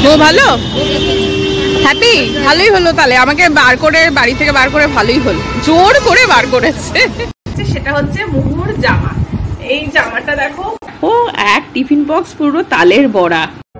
ও ভালো, হ্যাপি, ভালোই হলো তাহলে। আমাকে বার করে বাড়ি থেকে বার করে ভালোই হলো, জোর করে বার করেছে। সেটা হচ্ছে মুহুর জামা। এই জামাটা দেখো, ও এক টিফিন বক্স পুরো তালের বড়া।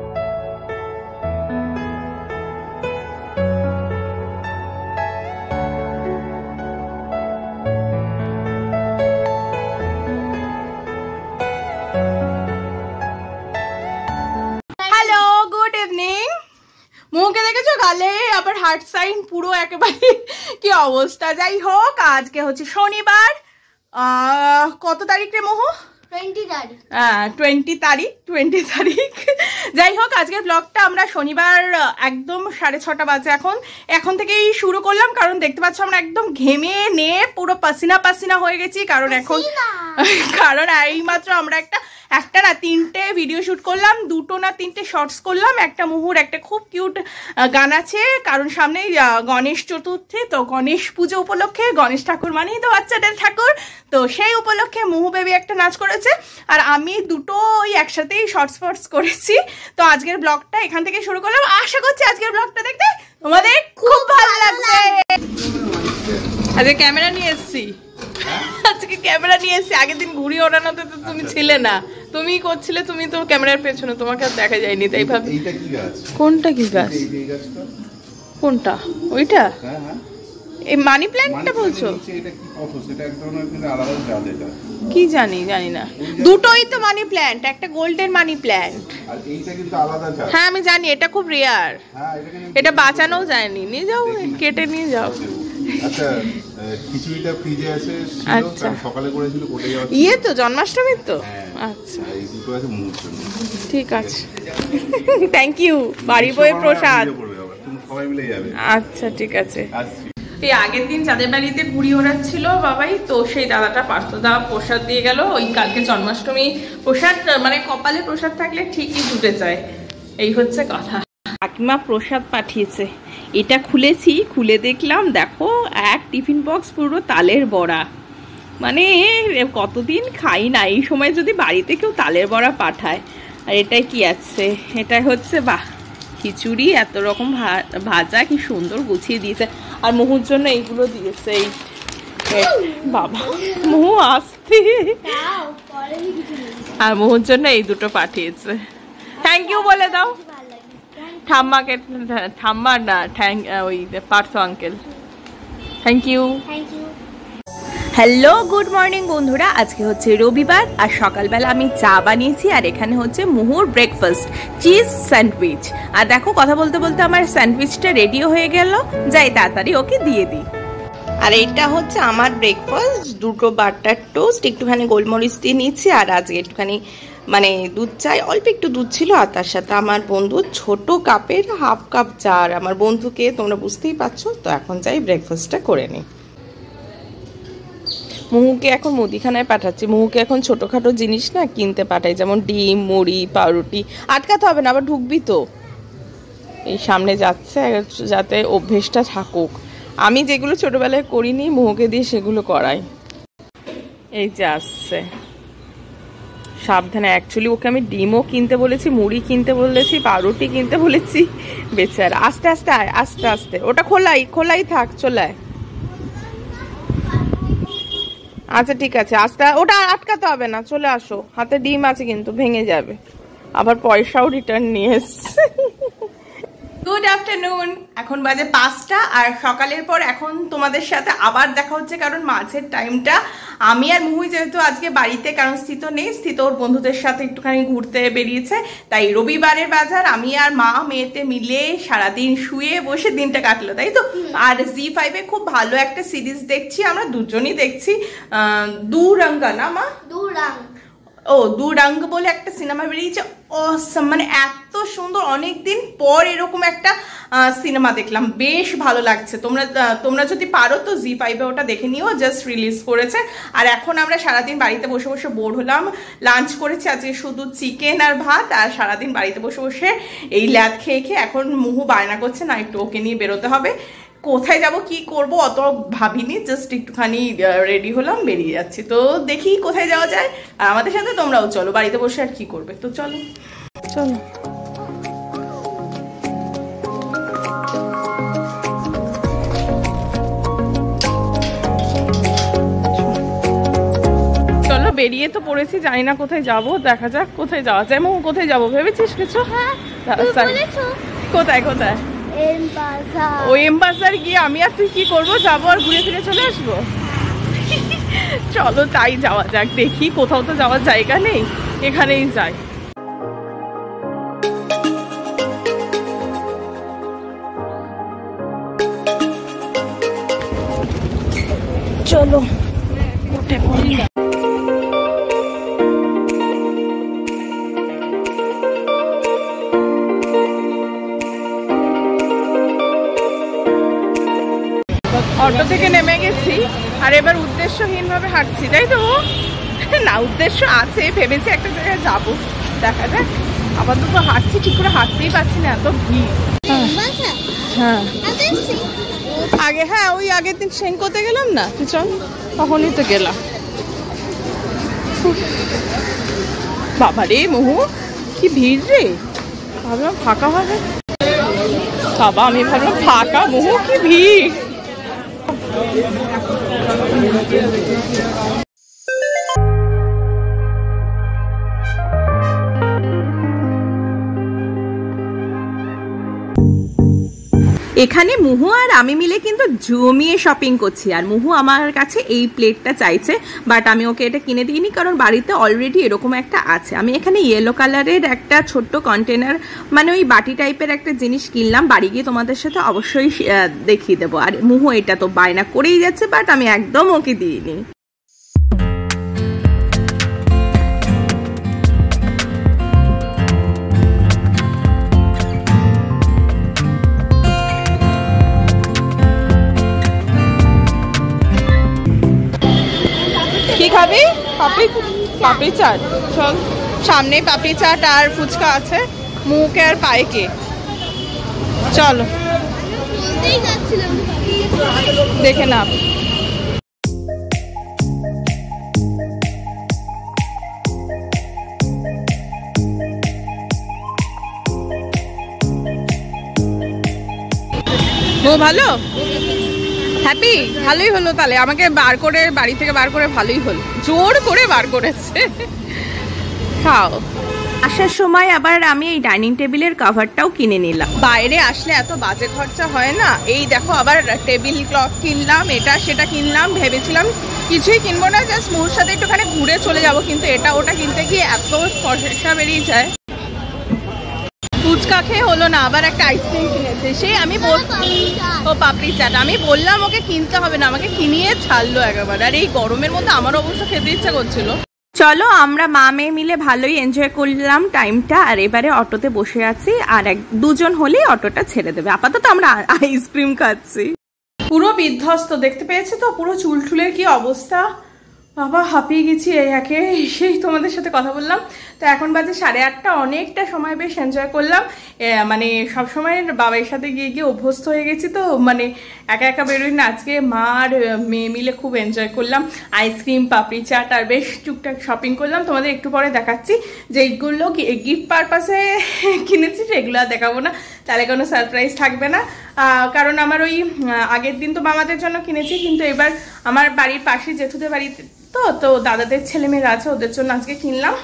Hello, good evening. মুখে দেখেছো গালে আবার হার্ট সাইন, পুরো একেবারে কি অবস্থা। যাই হোক, আজকে হচ্ছে শনিবার। কত তারিখ রে মোহু? 20 তারিখ। 20 তারিখ। যাই হোক, আজকের ব্লগটা আমরা শনিবার একদম 6:30 বাজে এখন থেকেই শুরু করলাম, কারণ দেখতে পাচ্ছ আমরা একদম ঘেমে নিয়ে পুরো পাসিনা হয়ে গেছি। কারণ এইমাত্র আমরা একটা না 3টে ভিডিও শুট করলাম, 2টো না 3টে শর্টস করলাম। একটা মুহুর একটা খুব কিউট গান আছে, কারণ সামনে গণেশ চতুর্থী, তো গণেশ পুজো উপলক্ষে, গণেশ ঠাকুর মানেই তো বাচ্চাদের ঠাকুর, তো সেই উপলক্ষে মুহু বেবি একটা নাচ করেছে, আর আমি দুটো ওই একসাথেই শর্টস করেছি। তো আজকের ব্লগটা এখান থেকে শুরু করলাম। আশা করছি আজকের ব্লগটা দেখতে তোমাদের খুব ভালো লাগবে। আজকে ক্যামেরা নিয়ে এসেছি, আগের দিন ঘুড়ি ওড়ানোতে তো তুমি ছিলে না, তুমি করছিলে, তুমি তো ক্যামেরার পেছনে, তোমাকে আর দেখা যায়নি, তাই ভাবি। কোনটা কি গাছ? কোনটা? ওইটা এই মানি প্ল্যান্টটা বলছো? কি জানি না, দুটোই তো মানি প্ল্যান্ট, একটা গোল্ডেন মানি প্ল্যান্ট। হ্যাঁ আমি জানি, এটা খুব রেয়ার, এটা বাঁচানো যায়নি। নিয়ে যাও, কেটে নিয়ে যাও। আচ্ছা, খিচুড়িটা ফ্রিজে আছে, আচ্ছা সকালে করেছিল কোটে যাওয়া, ইয়ে তো জন্মাষ্টমীর তো। আচ্ছা এই দুটো আছে মুহুর জন্য। ঠিক আছে, থ্যাংক ইউ। বাড়ি বয়ে প্রসাদ, সবাই মিলে যাবে। আচ্ছা ঠিক আছে। এই আগের দিন যাদের বাড়িতে ঘুড়ি ওড়াচ্ছিল বাবাই, তো সেই দাদাটা পার্থদা প্রসাদ দিয়ে গেল। ওই কালকে জন্মাষ্টমী প্রসাদ, মানে কপালে প্রসাদ থাকলে ঠিকই জুটে যায়, এই হচ্ছে কথা। কাকিমা প্রসাদ পাঠিয়েছে, এটা খুলেছি, খুলে দেখলাম দেখো এক টিফিন বক্স পুরো তালের বড়া। মানে কতদিন খাই না, এই সময় যদি বাড়িতে কেউ তালের বড়া পাঠায়। আর এটাই কি আছে, এটা হচ্ছে বাহ খিচুড়ি, এত রকম ভাজা, কি সুন্দর গুছিয়ে দিয়েছে। আর মুহুর জন্য এইগুলো দিয়েছে, এই বাবা মুহু আসতে, আর মুহুর জন্য এই দুটো পাঠিয়েছে। থ্যাংক ইউ বলে দাও ঠাম্মাকে, ঠাম্মা না ওই Partha uncle, thank you. Hello good morning বন্ধুরা, আজকে হচ্ছে রবিবার, আর সকালবেলা আমি চা বানিয়েছি, আর এখানে হচ্ছে মুহুর ব্রেকফাস্ট চিজ স্যান্ডউইচ। আর দেখো কথা বলতে বলতে আমার স্যান্ডউইচটা রেডিও হয়ে গেল, যাই তাড়াতাড়ি ওকে দিয়ে দিই। আর এটা হচ্ছে আমার ব্রেকফাস্ট, দুটো বাটার টোস্ট, একটুখানি গোলমরিচ দিয়ে নিচ্ছি, আর আজকে একটুখানি মানে দুধ চাই, অল্প একটু দুধ ছিল, আর তার সাথে আমার বন্ধুর ছোট কাপের হাফ কাপ চা। আর আমার বন্ধুকে তোমরা বুঝতেই পারছো, তো এখন চাই ব্রেকফাস্টটা করে নিই। মুহুকে এখন মুদিখানায় পাঠাচ্ছি, মুহুকে এখন ছোটোখাটো জিনিস না কিনতে পাঠাই, যেমন ডিম, মুড়ি, পাউরুটি। আটকাতে হবে না, আবার ঢুকবি তো। এই সামনে যাচ্ছে, যাতে অভ্যেসটা থাকুক। আমি যেগুলো ছোটোবেলায় করিনি, মুহুকে দিয়ে সেগুলো করাই। এই যে আসছে, সাবধানে। অ্যাকচুয়ালি ওকে আমি ডিমও কিনতে বলেছি, মুড়ি কিনতে বলেছি, পাউরুটি কিনতে বলেছি, বেচারা। আস্তে আস্তে আয়, আস্তে আস্তে, ওটা খোলাই থাক, চলে। আচ্ছা ঠিক আছে, আস্তে, ওটা আটকাতে হবে না, চলে আসো। হাতে ডিম আছে কিন্তু ভেঙে যাবে, আবার পয়সাও রিটার্ন নিয়ে এসছে। গুড আফটারনুন, এখন বাজে 5টা, আর সকালের পর এখন তোমাদের সাথে আবার দেখা হচ্ছে, কারণ মাঝের টাইমটা আমি আর মুহুই যেহেতু আজকে বাড়িতে, কারণ স্থিত নেই, স্থিত ওর বন্ধুদের সাথে একটুখানি ঘুরতে বেরিয়েছে, তাই রবিবারের বাজার আমি আর মা মেয়েতে মিলে সারাদিন শুয়ে বসে দিনটা কাটলো, তাই তো। আর জি5-এ খুব ভালো একটা সিরিজ দেখছি, আমরা দুজনই দেখছি, দু রঙ্গা না মা, দু রঙ্গ বলে একটা সিনেমা বেরিয়েছে, অসম, মানে এত সুন্দর, অনেকদিন পর এরকম একটা সিনেমা দেখলাম, বেশ ভালো লাগছে। তোমরা যদি পারো তো জি5-এ ওটা দেখে নিও, জাস্ট রিলিজ করেছে। আর এখন আমরা সারাদিন বাড়িতে বসে বসে বোর হলাম, লাঞ্চ করেছি আজকে শুধু চিকেন আর ভাত, আর সারাদিন বাড়িতে বসে বসে এই ল্যাদ খেয়ে এখন মুহু বায়না করছে না একটু ওকে নিয়ে বেরোতে হবে। কোথায় যাব কি করব অত ভাবিনি, জাস্ট একটুখানি রেডি হলাম, বেরিয়ে যাচ্ছি। তো দেখি কোথায় যাওয়া যায়, আর আমাদের সাথে তোমরাও চলো, বাড়িতে বসে আর কি করবে, তো চলো চলো। বেরিয়ে তো পড়েছি, জানি না কোথায় যাব, দেখা যাক কোথায় যাওয়া যায়। মৌ কোথায় যাবো ভেবেছিস কিছু? কোথায় কোথায়? ওই এম বাজার গিয়ে আমি আর তুই কি করবো, যাবো আর ঘুরে ফিরে চলে আসবো? চলো তাই যাওয়া যাক, দেখি কোথাও তো যাওয়ার জায়গা নেই, এখানেই যাই। চলো উঠে পড়ি। অটো থেকে নেমে গেছি আর এবার উদ্দেশ্যহীন ভাবে হাঁটছি, তাই তো? না, উদ্দেশ্য আছে, ভেবেছি একটা জায়গায় যাবো, দেখা যাক। আপাতত হাঁটছি, ঠিক করে হাঁটতেই পারছি না, এত ভিড়। হ্যাঁ আগে, হ্যাঁ ওই আগের দিন সেঙ্কোতে গেলাম না, তুই চল, তখনই তো গেলাম। বাবা রে মহু, কি ভিড় রে! ভাবলাম ফাঁকা হবে, বাবা আমি ভাবলাম ফাঁকা, মহু কি ভিড়! এখানে মুহু আর আমি মিলে কিন্তু জমিয়ে শপিং করছি, আর মুহু আমার কাছে এই প্লেটটা চাইছে, বাট আমি ওকে এটা কিনে দিইনি, কারণ বাড়িতে অলরেডি এরকম একটা আছে। আমি এখানে ইয়েলো কালারের একটা ছোট্ট কন্টেনার, মানে ওই বাটি টাইপের একটা জিনিস কিনলাম, বাড়ি গিয়ে তোমাদের সাথে অবশ্যই দেখিয়ে দেবো। আর মুহু এটা তো বায়না করেই যাচ্ছে, বাট আমি একদম ওকে দিইনি। কি খাবি? পাপড়ি চাট, চল সামনে পাপড়ি চাট আর ফুচকা আছে, মুখে আর পায়েকে। চলো দেখে নাও। ও ভালো, হ্যাপি, ভালোই হলো তাহলে। আমাকে বার করে, বাড়ি থেকে বার করে ভালোই হলো, জোর করে বার করেছে। খাও। আসার সময় আবার আমি এই ডাইনিং টেবিলের কভারটাও কিনে নিলাম, বাইরে আসলে এত বাজে খরচা হয় না। এই দেখো আবার টেবিল ক্লথ কিনলাম, এটা সেটা কিনলাম, ভেবেছিলাম কিছুই কিনবো না, জাস্ট মোর সাথে একটুখানি ঘুরে চলে যাব, কিন্তু এটা ওটা কিনতে গিয়ে এত পয়সা বেরিয়ে যায়। ফুচকা খেয়ে হলো না, আবার একটা আইসক্রিম কিনেছে, সেই আমি ও পাপড়ি চাট, আমি বললাম ওকে কিনতে হবে না, আমাকে কিনিয়ে ছাড়লো একেবারে। আর এই গরমের মধ্যে আমার অবশ্য খেতে ইচ্ছা করছিল। চলো আমরা মা মেয়ে মিলে ভালোই এনজয় করলাম টাইমটা, আর এবারে অটোতে বসে আছি, আর দুজন হলেই অটোটা ছেড়ে দেবে। আপাতত আমরা আইসক্রিম খাচ্ছি। পুরো বিধ্বস্ত, দেখতে পেয়েছে তো পুরো চুল টুলের কি অবস্থা, বাবা হাঁপিয়ে গেছি এই একে সেই তোমাদের সাথে কথা বললাম। তো এখন বাজে 8:30, অনেকটা সময় বেশ এনজয় করলাম। মানে সবসময় বাবার সাথে গিয়ে গিয়ে অভ্যস্ত হয়ে গেছি, তো মানে একা একা বেরোই না। আজকে মা আর মেয়ে মিলে খুব এনজয় করলাম, আইসক্রিম, পাপড়ি চাট আর বেশ টুকটাক শপিং করলাম। তোমাদের একটু পরে দেখাচ্ছি, যেগুলো গিফট পারপাসে কিনেছি সেগুলো আর দেখাবো না, তাহলে কোনো সারপ্রাইজ থাকবে না। কারণ আমার ওই আগের দিন তো মামাদের জন্য কিনেছি, কিন্তু এবার আমার বাড়ির পাশে জেঠুদের বাড়িতে তো দাদাদের ছেলেমেয়েরা আছে, ওদের জন্য আজকে কিনলাম।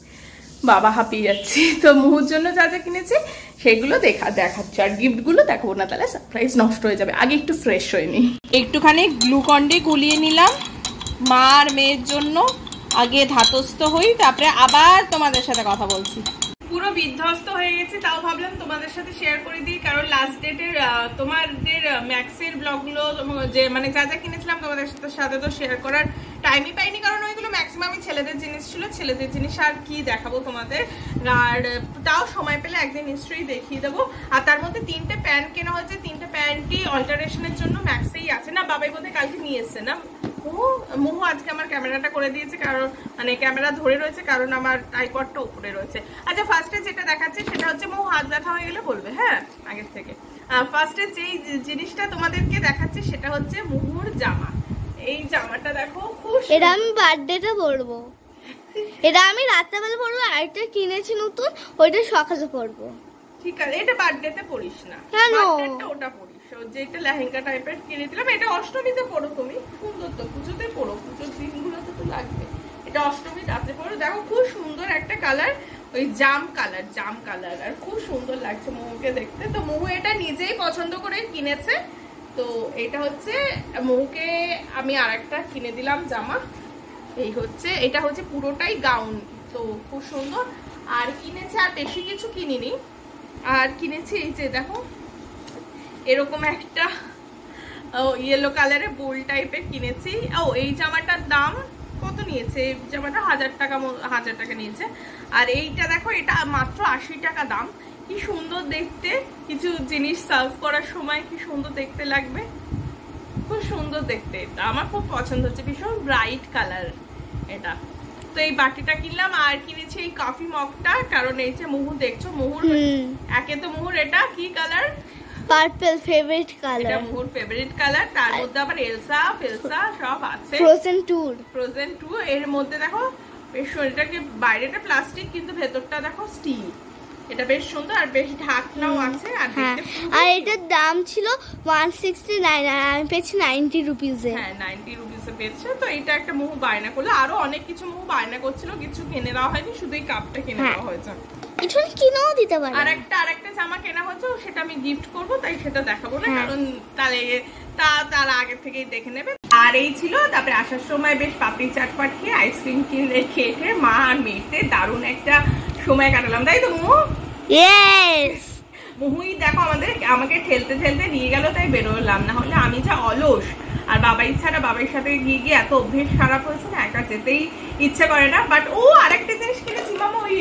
বাবা হাঁপিয়ে যাচ্ছি। তো মুহুর জন্য যা যা কিনেছি সেগুলো দেখাচ্ছি, আর গিফটগুলো দেখাবো না, তাহলে সারপ্রাইজ নষ্ট হয়ে যাবে। আগে একটু ফ্রেশ হয়ে নি, একটুখানি গ্লুকন্ডি গুলিয়ে নিলাম মা আর মেয়ের জন্য, আগে ধাতস্থ হই, তারপরে আবার তোমাদের সাথে কথা বলছি। পুরো বিধ্বস্ত হয়ে গেছি, তাও ভাবলাম তোমাদের সাথে শেয়ার করে দিই, কারণ লাস্ট ডেটের তোমাদের ম্যাক্সের ব্লগগুলো যে মানে যা যা কিনেছিলাম তোমাদের সাথে তো শেয়ার করার টাইমই পাইনি, কারণ ওইগুলো ম্যাক্সিমামই ছেলেদের জিনিস ছিল। ছেলেদের জিনিস আর কি দেখাবো তোমাদের, আর তাও সময় পেলে একদিন নিশ্চয়ই দেখিয়ে দেবো। আর তার মধ্যে 3টে প্যান্ট কেনা হয়েছে, 3টে প্যান্টই অল্টারেশনের জন্য ম্যাক্সেই আছে না, বাবাই বোধহয় কালকে নিয়ে এসছে না। মুহু আজকে আমার ক্যামেরাটা করে দিয়েছে, কারণ মানে ক্যামেরা ধরে রয়েছে, কারণ আমার ট্রাইপডটা উপরে রয়েছে। আচ্ছা ফার্স্টে যেটা দেখাচ্ছে সেটা হচ্ছে, মুহু হাত ব্যথা হয়ে গেলে বলবে হ্যাঁ আগের থেকে। ফার্স্টে যেই জিনিসটা তোমাদেরকে দেখাচ্ছে সেটা হচ্ছে মুহুর জামা। এই জামাটা দেখো, খুব এটা আমি বার্থডেতে পরবো, এটা আমি রাত্রেবেলা পরবো, আরেকটা কিনেছি নতুন, ওইটা সকালে পরবো। ঠিক আছে, এটা বার্থডেতে পরিস না, কেন? বার্থডেটা ওটা পরিস, যেটা লেহেঙ্গা টাইপের কিনে দিলাম, এটা অষ্টমীতে পরো তুমি, সুন্দর তো পুজোতে পরো, পুজোর দিনগুলোতে তো লাগবে। এটা অষ্টমী রাতে পরো। দেখো খুব সুন্দর একটা কালার, ওই জাম কালার, আর খুব সুন্দর লাগছে মহুকে দেখতে। তো মহু এটা নিজেই পছন্দ করে কিনেছে। তো এটা হচ্ছে মহুকে আমি আরেকটা কিনে দিলাম জামা। এই হচ্ছে, এটা হচ্ছে পুরোটাই গাউন। তো খুব সুন্দর। আর কিনেছে, আর বেশি কিছু কিনিনি, আর কিনেছি এই যে দেখো এরকম একটা ইয়েলো কালারের বোল টাইপের কিনেছি। ও এই জামাটার দাম কত নিয়েছে? এই জামাটা 1000 টাকা নিয়েছে। আর এইটা দেখো, এটা মাত্র 80 টাকা দাম। কি সুন্দর দেখতে, কিছু জিনিস সার্ভ করার সময় কি সুন্দর দেখতে লাগবে, খুব সুন্দর দেখতে। এটা আমার খুব পছন্দ হচ্ছে, ভীষণ ব্রাইট কালার এটা। তো এই বাটিটা কিনলাম। আর কিনেছি এই কফি মগটা, কারণ এই যে মহু দেখছো, মহুর একে তো মহুর এটা কি কালার, পার্পল ফেভারিট কালার, এটা মহুর ফেভারিট কালার। তার মধ্যে আবার এলসা ফেলসা সব আছে, ফ্রোজেন 2 এর মধ্যে দেখো বেশ। এটাকে বাইরেটা প্লাস্টিক, কিন্তু ভেতরটা দেখো স্টিল। এটা বেশ সুন্দর, আর বেশ ঢাকনাও আছে। আর এটার দাম ছিল 169, আর আমি পেয়েছি 90 রুপিসে। হ্যাঁ 90 রুপিসে পেয়েছে। তো এটা একটা মহু বায়না করলো, আরো অনেক কিছু মহু বায়না করছিল, কিছু কিনে দেওয়া হয়নি, শুধু এই কাপটা কিনে দেওয়া হয়েছে। কিছু কিনেও দিতে পারে। আরেকটা জামা কেনা হয়েছে, সেটা আমি গিফট করব, তাই সেটা দেখাবো না, কারণ তাহলে তার আগে থেকেই দেখে নেবে। আর এই ছিল, তারপরে আসার সময় বেশ পাপড়ি চাটপাট খেয়ে আইসক্রিম কিনে খেয়ে মা আর মেয়েতে দারুণ একটা সময় কাটালাম, তাই তো মহু? ইয়েস। মহুই দেখো আমাকে ঠেলতে নিয়ে গেল, তাই বেরোলাম, না হলে আমি যা অলস। আর বাবাই ছাড়া, বাবার সাথে গিয়ে এত অভ্যেস খারাপ হয়েছে না, একা যেতেই ইচ্ছে করে না। বাট ও আরেকটা জিনিস কিনেছি মামা, ওই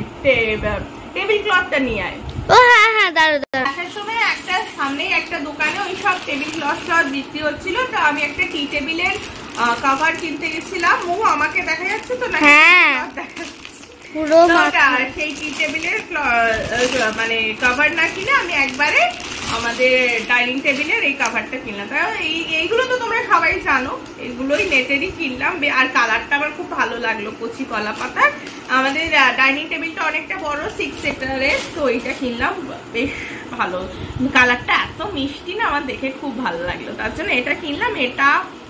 টেবিল ক্লথটা নিয়ে আয়। ও হ্যাঁ দাঁড়া। আসার সময় একটা সামনেই একটা দোকানে ওই সব টেবিল ক্লথ বিক্রি হচ্ছিল। তো আমি একটা টি টেবিলের কভার কিনতে গেছিলাম। মহু আমাকে দেখা যাচ্ছে তো না? হ্যাঁ পুরো সেই টি টেবিলের মানে কভার না কিনে আমি একবারে আমাদের ডাইনিং টেবিলের এই কভারটা কিনলাম। এইগুলো তো তোমরা সবাই জানো, এগুলোই নেটেরই কিনলাম। আর কালারটা আমার খুব ভালো লাগলো, কচি কলা পাতার। আমাদের ডাইনিং টেবিলটা অনেকটা বড়, 6 সিটারের। তো এইটা কিনলাম, বেশ ভালো কালারটা, এত মিষ্টি না, আমার দেখে খুব ভালো লাগলো, তার জন্য এটা কিনলাম। এটা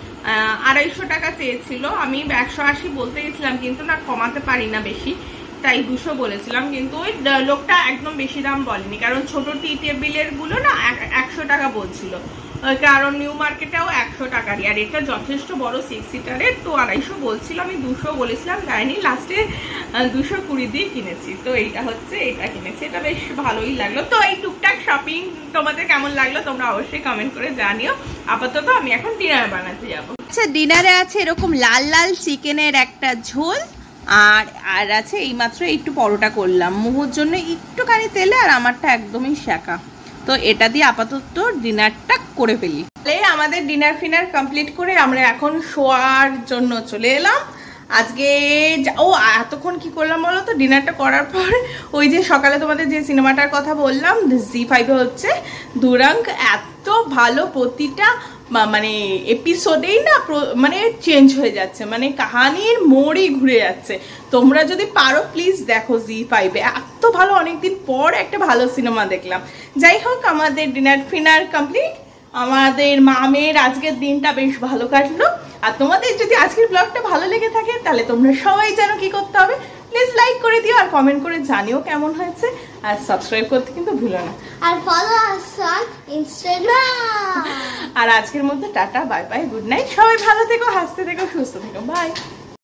250 টাকা চেয়েছিল, আমি 180 বলতে গেছিলাম, কিন্তু না কমাতে পারি না বেশি, তাই 200 বলেছিলাম। কিন্তু ওই লোকটা একদম বেশি দাম বলেনি, কারণ ছোট টি টেবিলের গুলো না 100 টাকা বলছিল, কারণ নিউ মার্কেটেও 100 টাকারই। আর এটা যথেষ্ট বড় 6 সিটারের, তো 250 বলছিল, আমি 200 বলেছিলাম, দেয়নি, লাস্টে 220 দিয়ে কিনেছি। তো এইটা হচ্ছে, এটা কিনেছি, এটা বেশ ভালোই লাগলো। তো এই টুকটাক শপিং তোমাদের কেমন লাগলো তোমরা অবশ্যই কমেন্ট করে জানিও। আপাতত আমি এখন ডিনার বানাতে যাবো। আচ্ছা, ডিনারে আছে এরকম লাল লাল চিকেনের একটা ঝোল, আর আছে এইমাত্র একটু পরোটা করলাম, মহুর জন্য একটুখানি তেলে, আর আমারটা একদমই শাঁকা। তো এটা দিয়ে আপাতত ডিনারটা করে ফেলি। আমাদের ডিনার ফিনার কমপ্লিট করে আমরা এখন শোয়ার জন্য চলে এলাম। আজকে এতক্ষণ কি করলাম বলো তো? ডিনারটা করার পর ওই যে সকালে তোমাদের যে সিনেমাটার কথা বললাম, জি5 হচ্ছে দুরঙ্গ, এত ভালো, প্রতিটা মানে এপিসোডেই না মানে চেঞ্জ হয়ে যাচ্ছে, মানে কাহানির মোড়ই ঘুরে যাচ্ছে। তোমরা যদি পারো প্লিজ দেখো জি5, এত ভালো, অনেকদিন পর একটা ভালো সিনেমা দেখলাম। যাই হোক, আমাদের ডিনার ফিনার কমপ্লিট, আমাদের মামের আজকের দিনটা বেশ ভালো কাটলো। আর তোমাদের যদি আজকের ব্লগটা ভালো লেগে থাকে, তাহলে তোমরা সবাই জানো কি করতে হবে, প্লিজ লাইক করে দিও, আর কমেন্ট করে জানিও কেমন হয়েছে, আর সাবস্ক্রাইব করতে কিন্তু ভুলো না, আর ফলো আস অন ইনস্টাগ্রাম। আর আজকের মধ্যে tata, bye bye, good night, সবাই ভালো থেকো, হাসতে থেকো, সুস্থ থেকো, বাই।